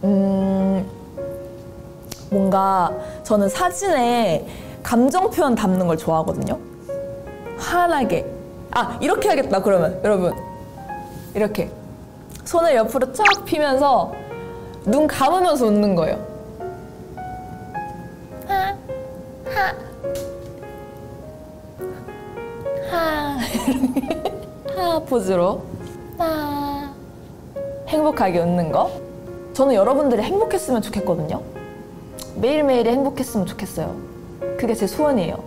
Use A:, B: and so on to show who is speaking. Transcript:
A: 뭔가 저는 사진에 감정 표현 담는 걸 좋아하거든요. 환하게. 이렇게 하겠다. 그러면 여러분 이렇게 손을 옆으로 쫙 펴면서 눈 감으면서 웃는 거예요. 하 포즈로 행복하게 웃는 거. 저는 여러분들이 행복했으면 좋겠거든요. 매일매일이 행복했으면 좋겠어요. 그게 제 소원이에요.